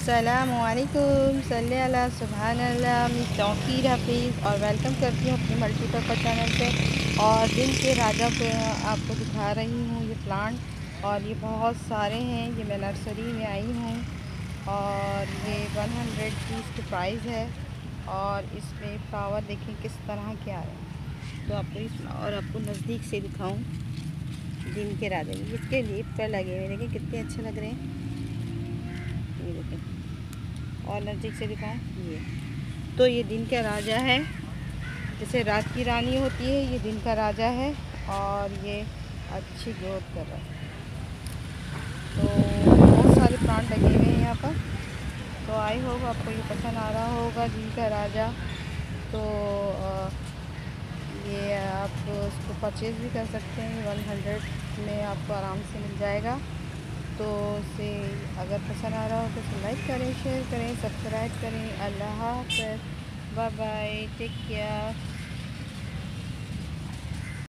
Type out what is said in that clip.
अस्सलामुअलैकुम सल्ले अला सुभान अल्लाह। मैं तौकीर हफीज़ और वेलकम करती हूँ अपने मल्टीपर्पज़ चैनल पे। और दिन के राजा को आपको दिखा रही हूँ ये प्लांट, और ये बहुत सारे हैं। ये मैं नर्सरी में आई हूँ और ये 100 की इसकी प्राइस है। और इसमें फ्लावर देखें किस तरह के आ रहे हैं, तो आपको इस और आपको नज़दीक से दिखाऊँ। दिन के राजा इसके लीफ पर लगे हुए देखें कितने अच्छे लग रहे हैं। ये देखें और नज़दीक से दिखाएं। ये तो ये दिन का राजा है, जैसे रात की रानी होती है, ये दिन का राजा है और ये अच्छी ग्रोथ कर रहा है। तो बहुत सारे प्लांट लगे हुए हैं यहाँ पर। तो आई होप आपको ये पसंद आ रहा होगा दिन का राजा। तो ये आप उसको परचेज़ भी कर सकते हैं। 100 में आपको आराम से मिल जाएगा। तो उसे अगर पसंद आ रहा हो तो उसे लाइक करें, शेयर करें, सब्सक्राइब करें। अल्लाह हाफ़िज़, बाय बाय, टेक केयर।